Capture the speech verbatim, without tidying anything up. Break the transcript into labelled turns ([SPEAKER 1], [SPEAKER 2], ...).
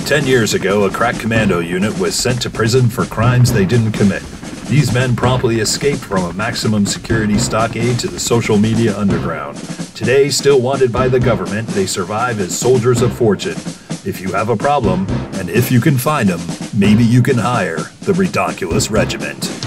[SPEAKER 1] Ten years ago, a crack commando unit was sent to prison for crimes they didn't commit. These men promptly escaped from a maximum security stockade to the social media underground. Today, still wanted by the government, they survive as soldiers of fortune. If you have a problem, and if you can find them, maybe you can hire the Redonkulas Regiment.